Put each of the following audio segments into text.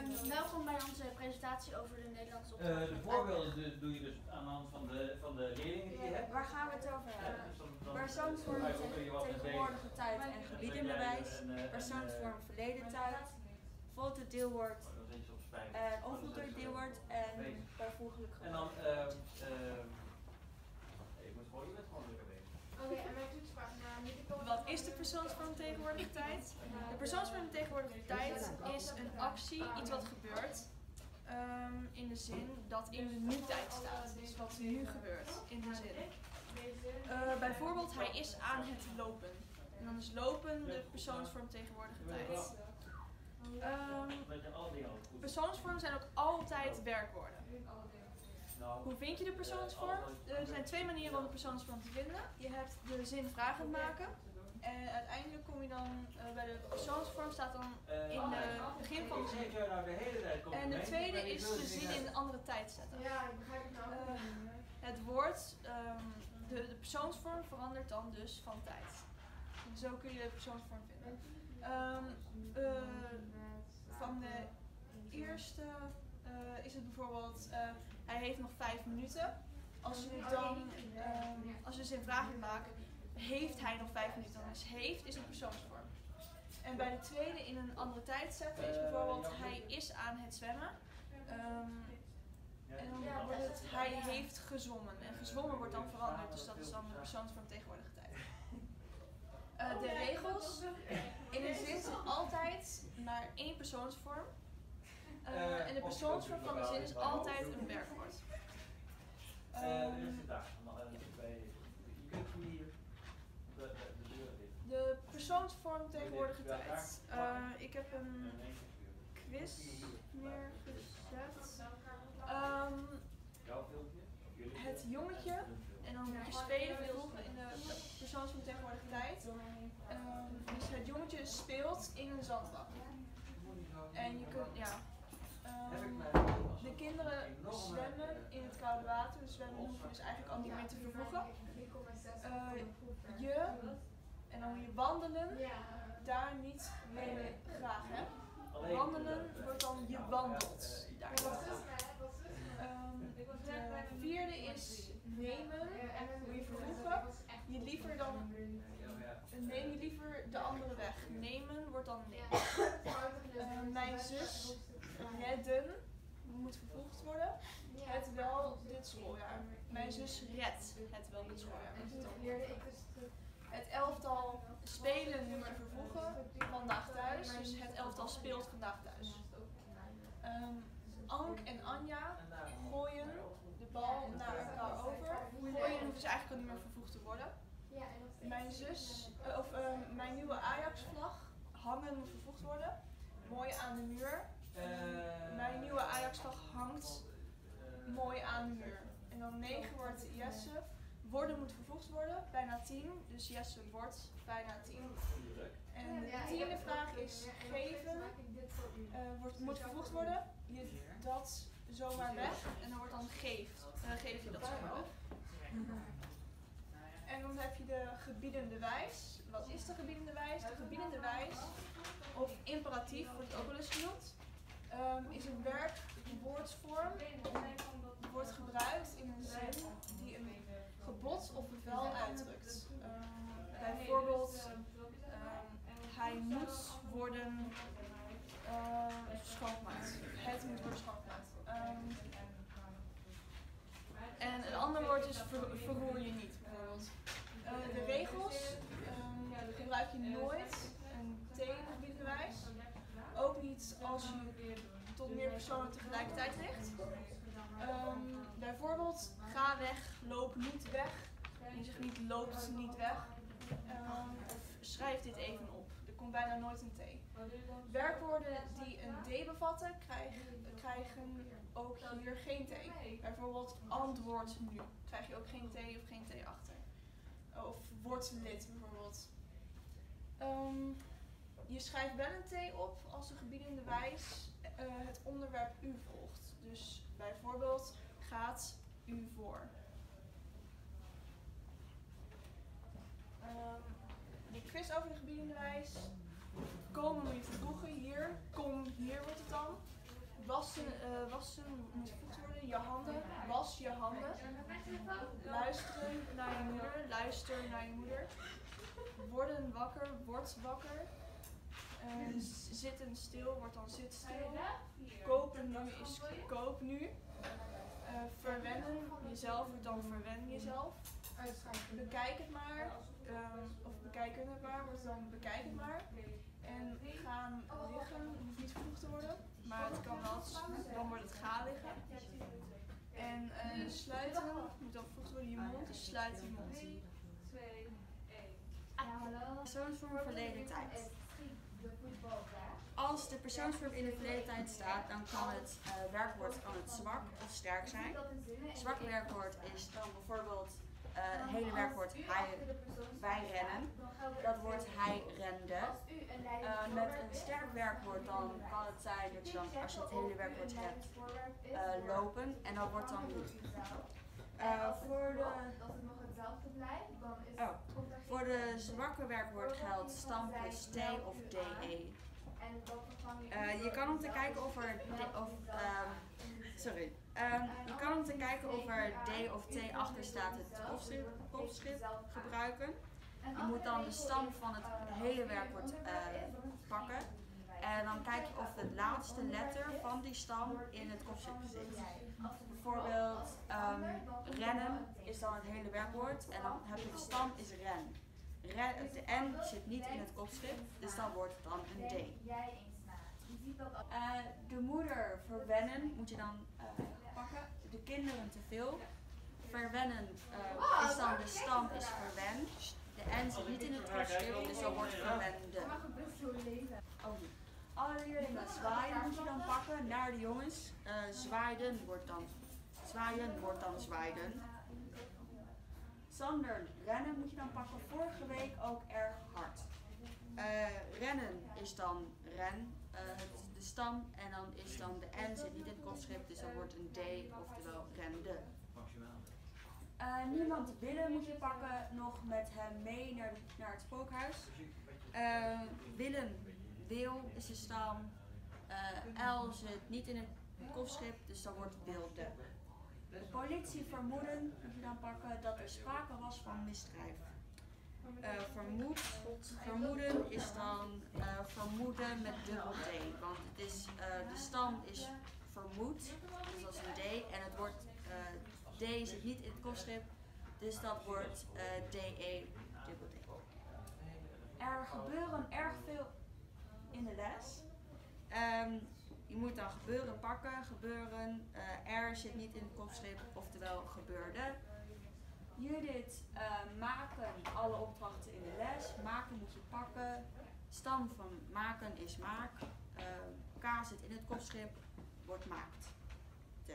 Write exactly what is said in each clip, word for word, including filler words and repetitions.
Um, welkom bij onze presentatie over de Nederlandse opdracht. Uh, de voorbeelden doe je dus aan de hand van de, van de leerlingen die je hebt. Waar gaan we het over hebben? Ja, persoonsvorm tegenwoordige tijd en gebied in bewijs, persoonsvorm verleden tijd, voltooid deelwoord en onvoltooid deelwoord en bijvoeglijk gevolg. En dan, uh, uh, je moet gewoon, je bent gewoon lekker bezig. Oké, en mijn toetspagina. Wat is de persoonsvorm tegenwoordige tijd? De persoonsvorm tegenwoordige tijd is een actie, iets wat gebeurt. Um, in de zin dat in de nu-tijd staat. Dus wat nu gebeurt, in de zin. Uh, bijvoorbeeld, hij is aan het lopen. En dan is lopen de persoonsvorm tegenwoordige tijd. Um, persoonsvormen zijn ook altijd werkwoorden. Hoe vind je de persoonsvorm? Er zijn twee manieren om de persoonsvorm te vinden. Je hebt de zin vragend maken. En uiteindelijk kom je dan uh, bij de persoonsvorm, staat dan in het begin van de zin. En de tweede is de zin in een andere tijd zetten. Ja, ik begrijp het nou. Uh, het woord, um, de, de persoonsvorm verandert dan dus van tijd. En zo kun je de persoonsvorm vinden. Um, uh, van de eerste uh, is het bijvoorbeeld, uh, hij heeft nog vijf minuten. Als je dan, um, als je zin vragend maakt, heeft hij nog vijf minuten, dan is heeft is een persoonsvorm. En bij de tweede in een andere tijd zetten is bijvoorbeeld hij is aan het zwemmen. Um, en dan wordt het hij heeft gezwommen. En gezwommen wordt dan veranderd, dus dat is dan de persoonsvorm tegenwoordige tijd. Uh, de regels. In een zin zit altijd maar één persoonsvorm. Uh, en de persoonsvorm van de zin is altijd een werkwoord. Um, De persoonsvorm tegenwoordige tijd. Uh, ik heb een quiz neergezet. Um, het jongetje, en dan moet je spelen vervolgen in de persoonsvorm tegenwoordige tijd. Um, dus het jongetje speelt in een zandbak. En je kunt, ja. Um, de kinderen zwemmen in het koude water, dus zwemmen hoef je dus eigenlijk al niet meer te vervoegen. Uh, je, en dan moet je wandelen, daar niet mee graag hè. Wandelen wordt dan je wandelt. Daar. Um, de vierde is nemen, en hoe je vervoegen. Je liever dan, neem je liever de andere weg. Nemen wordt dan nemen. Uh, mijn zus redden moet vervoegd worden. Het wel dit schooljaar. Mijn zus redt het wel dit schooljaar. Het elftal spelen moet je vervoegen vandaag thuis. Dus het elftal speelt vandaag thuis. Um, Ank en Anja gooien de bal naar elkaar over. Gooien hoeft dus eigenlijk al niet meer vervoegd te worden. Mijn zus, uh, of uh, mijn nieuwe Ajax-vlag hangen moet vervoegd worden. Mooi aan de muur. Uh, mijn nieuwe Ajax-vlag hangt mooi aan de muur. En dan negen wordt Jesse. Worden moet vervoegd worden, bijna tien. Dus Jesse wordt bijna tien. En de tiende vraag is geven. Uh, wordt, moet vervoegd worden. Je dat zomaar weg. En dan wordt dan geeft. Uh, geef je dat zomaar weg. En dan heb je de gebiedende wijs. Wat is de gebiedende wijs? De gebiedende wijs, of imperatief wordt het ook wel eens genoemd, um, is een werkwoordsvorm. Wordt gebruikt in een zin die een gebod of bevel uitdrukt. Um, bijvoorbeeld, um, hij moet worden uh, schoongemaakt. Het moet worden schoongemaakt. Um, en een ander woord is ver, verroer je niet, bijvoorbeeld. Uh, de regels um, gebruik je nooit een tegengebiedende wijs. Ook niet als je tot meer personen tegelijkertijd richt. Um, bijvoorbeeld, ga weg, loop niet weg. Je zegt niet loopt niet weg. Um, of schrijf dit even op. Er komt bijna nooit een T. Werkwoorden die een D bevatten, krijgen, krijgen ook hier geen T. Bijvoorbeeld antwoord nu. Krijg je ook geen T of geen T achter. Of wordt lid bijvoorbeeld. Um, je schrijft wel een T op als de gebiedende wijs uh, het onderwerp u volgt. Dus bijvoorbeeld gaat u voor. Um, de quiz over de gebiedende wijs. Komen moet je vervoegen hier. Kom hier wordt het dan. wassen, uh, wassen moet gevoegd worden. Je handen, was je handen. Luisteren naar je moeder, luister naar je moeder. Worden wakker, word wakker. Uh, zitten stil, wordt dan zit stil. Kopen nu is koop nu. Uh, verwennen jezelf wordt dan verwen jezelf. Bekijk het maar, um, of bekijken het maar, wordt dan bekijk het maar. En gaan liggen hoeft niet gevoegd te worden, maar het kan wel, dan wordt het ga liggen. En uh, sluiten moet dan gevoegd worden je mond, dus sluit je mond. Persoonsvorm verleden tijd. Als de persoonsvorm in de verleden tijd staat, dan kan het uh, werkwoord kan het zwak of sterk zijn. Zwak werkwoord is dan bijvoorbeeld uh, het hele werkwoord hij, wij rennen. Dat wordt hij rende. Uh, met een sterk werkwoord dan kan het zijn dat je dan, als je het hele werkwoord hebt, uh, lopen en dat wordt dan nu. Uh, voor de Oh. Voor de zwakke werkwoord geldt stam plus t of de. Uh, je kan om te kijken of er de, of, uh, sorry. Um, je kan om te kijken of er d of t achter staat het kopschrift, kopschrift gebruiken. Je moet dan de stam van het hele werkwoord uh, pakken. En dan kijk je of de laatste letter van die stam in het kopschrift zit. Bijvoorbeeld um, rennen is dan het hele werkwoord en dan heb je de stam is ren. ren. De n zit niet in het kopschrift, dus dan wordt het dan een d. Uh, de moeder verwennen moet je dan uh, pakken. De kinderen te veel. Verwennen uh, is dan de stam is verwen. De n zit niet in het kopschrift, dus dan wordt verwende. Oh, alle leerlingen zwaaien moet je dan pakken naar de jongens. Uh, zwaaiden wordt dan zwaaien wordt dan zwaaiden. Sander, rennen moet je dan pakken. Vorige week ook erg hard. Uh, rennen is dan ren, uh, de stam en dan is dan de n zit niet in het kopschrift, dus dan wordt een d, oftewel rende. Uh, niemand willen moet je pakken nog met hem mee naar, de, naar het spookhuis. Uh, willen, wil is de stam. Uh, L zit niet in het kopschrift, dus dan wordt wilde. De politie vermoeden moet je dan pakken dat er sprake was van misdrijf. Uh, vermoed, vermoeden is dan uh, vermoeden met dubbel d, want het is, uh, de stam is vermoed, dus dat is een d en het wordt uh, d zit niet in het kopschrift, dus dat wordt uh, de dubbel d. Er gebeuren erg veel in de les. Um, je moet dan gebeuren pakken, gebeuren, uh, er zit niet in het kopschrift, oftewel gebeurde. Judith, uh, maken alle opdrachten in de les. Maken moet je pakken. Stam van maken is maak. Uh, K zit in het kopschrift, wordt maakt. De.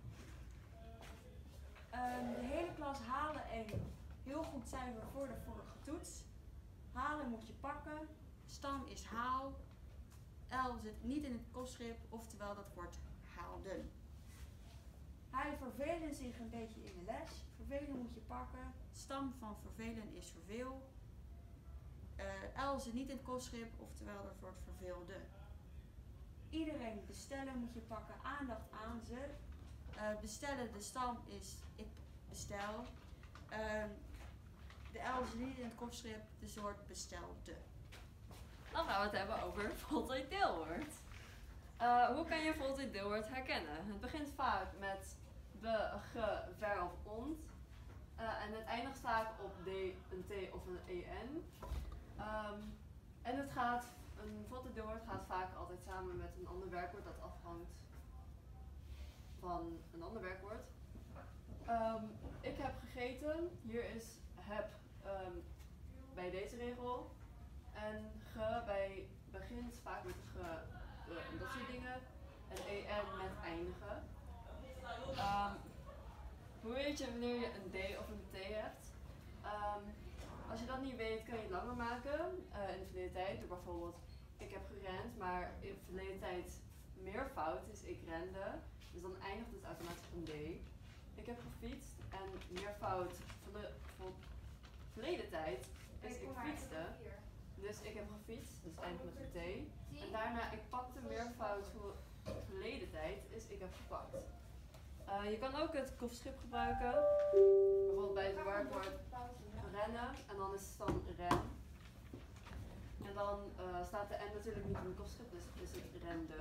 Um, de hele klas halen een heel goed cijfer voor de vorige toets. Halen moet je pakken. Stam is haal. L zit niet in het kopschrift, oftewel dat wordt haalden. Hij vervelen zich een beetje in de les. Vervelen moet je pakken. Stam van vervelen is verveel. Uh, L zit niet in het kopschrift, oftewel dat wordt verveelde. Iedereen bestellen moet je pakken. Aandacht aan ze. Uh, bestellen, de stam is ik bestel. Uh, de L zit niet in het kopschrift, dus het wordt bestelde. Dan gaan we het hebben over voltooid deelwoord. Uh, hoe kan je voltooid deelwoord herkennen? Het begint vaak met be, ge, ver of ont. Uh, en het eindigt vaak op d, een t of een en. Um, en het gaat, een voltooid deelwoord gaat vaak altijd samen met een ander werkwoord dat afhangt van een ander werkwoord. Um, ik heb gegeten. Hier is heb um, bij deze regel. En ge bij begint vaak met ge, uh, en dat soort dingen. En en met eindigen. Um, hoe weet je wanneer je een d of een t hebt? Um, als je dat niet weet, kan je het langer maken. Uh, in de verleden tijd door bijvoorbeeld ik heb gerend, maar in de verleden tijd meervoud is ik rende. Dus dan eindigt het automatisch op een d. Ik heb gefietst en meervoud voor verleden tijd is ik fietste. Dus ik heb gefietst, dus eindigt met een t. En daarna ik pakte meervoud voor verleden tijd. ik heb gepakt. Uh, je kan ook het kofferschip gebruiken. Bijvoorbeeld bij het werkwoord rennen en dan is het dan ren. En dan uh, staat de N natuurlijk niet in het kofferschip, dus is het rende.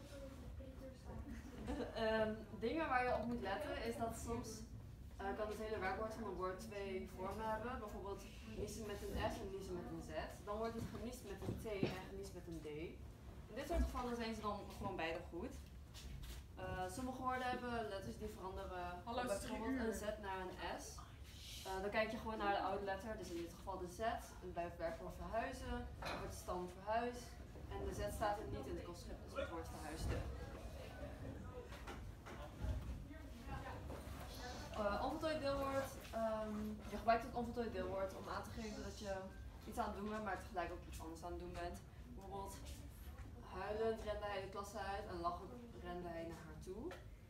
um, dingen waar je op moet letten is dat soms uh, kan het hele werkwoord van een woord twee vormen hebben. Bijvoorbeeld niezen met een S en niezen met een Z. Dan wordt het geniest met een T en geniest met een D. In dit soort gevallen zijn ze dan gewoon beide goed. Uh, sommige woorden hebben letters die veranderen. Hallo, bijvoorbeeld een Z naar een S. Uh, dan kijk je gewoon naar de oude letter, dus in dit geval de Z. En bij het werkwoord verhuizen wordt de stam verhuis. En de Z staat er niet in het kostschip, dus het wordt verhuisde. Uh, onvoltooid deelwoord. Um, je gebruikt het onvoltooid deelwoord om aan te geven dat je iets aan het doen bent, maar tegelijk ook iets anders aan het doen bent. Bijvoorbeeld, huilend rende hij de klas uit en lachend rende hij naar haar toe.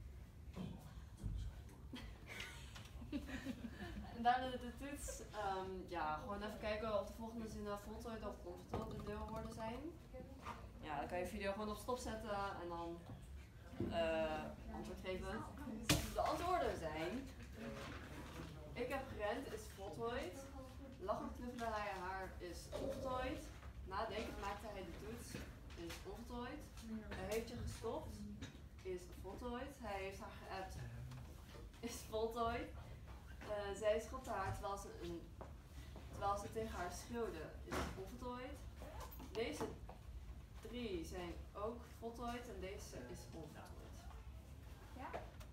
En daarna de, de toets. Um, ja, gewoon even kijken of de volgende zinnen voltooid of onvoltooid deelwoorden zijn. Ja, dan kan je video gewoon op stop zetten en dan uh, antwoord geven. De antwoorden zijn: ik heb gerend is voltooid. Lachend knuffelde hij haar is onvoltooid. Nadenkend maakte hij de toets is onvoltooid. Hij heeft je gestopt is voltooid. Hij heeft haar geappt is voltooid. Uh, zij schopte haar terwijl ze, een, terwijl ze tegen haar schreeuwde is onvoltooid. Deze drie zijn ook voltooid en deze is onvoltooid. Ja?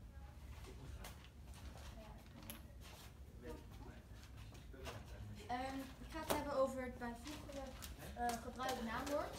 Um, ik ga het hebben over het bijvoeglijk uh, gebruikt naamwoord.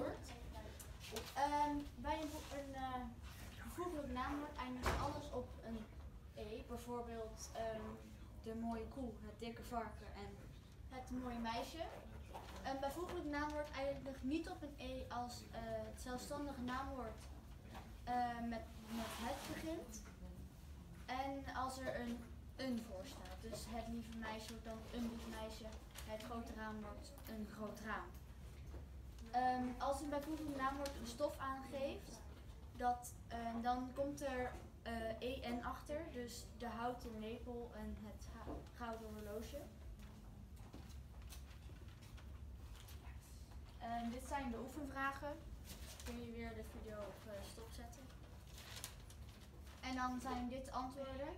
Um, bij een, een uh, bijvoeglijk naamwoord eindigt alles op een E. Bijvoorbeeld um, de mooie koe, het dikke varken en het mooie meisje. Een bijvoeglijk naamwoord eindigt niet op een E als uh, het zelfstandige naamwoord uh, met, met het begint. En als er een een voor staat. Dus het lieve meisje wordt dan een lief meisje. Het grote raam wordt een groot raam. Um, als een bijvoeglijk naamwoord een stof aangeeft, dat, uh, dan komt er uh, en achter. Dus de houten lepel en het gouden horloge. Um, dit zijn de oefenvragen. Kun je weer de video op uh, stop zetten. En dan zijn dit antwoorden.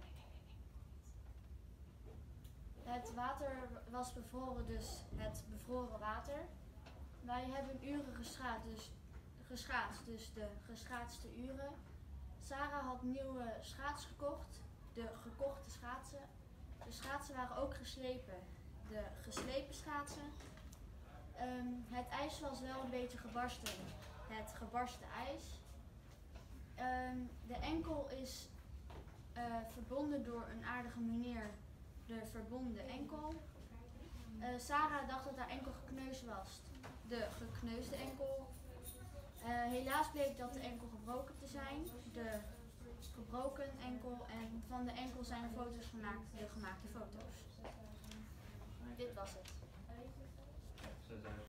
Het water was bevroren, dus het bevroren water. Wij hebben uren geschaatst, dus, geschaatst, dus de geschaatste uren. Sarah had nieuwe schaats gekocht, de gekochte schaatsen. De schaatsen waren ook geslepen, de geslepen schaatsen. Um, het ijs was wel een beetje gebarsten, het gebarsten ijs. Um, de enkel is uh, verbonden door een aardige meneer. De verbonden enkel. Uh, Sarah dacht dat haar enkel gekneusd was. De gekneusde enkel. Uh, helaas bleek dat de enkel gebroken te zijn. De gebroken enkel. En van de enkel zijn er foto's gemaakt. De gemaakte foto's. Dit was het.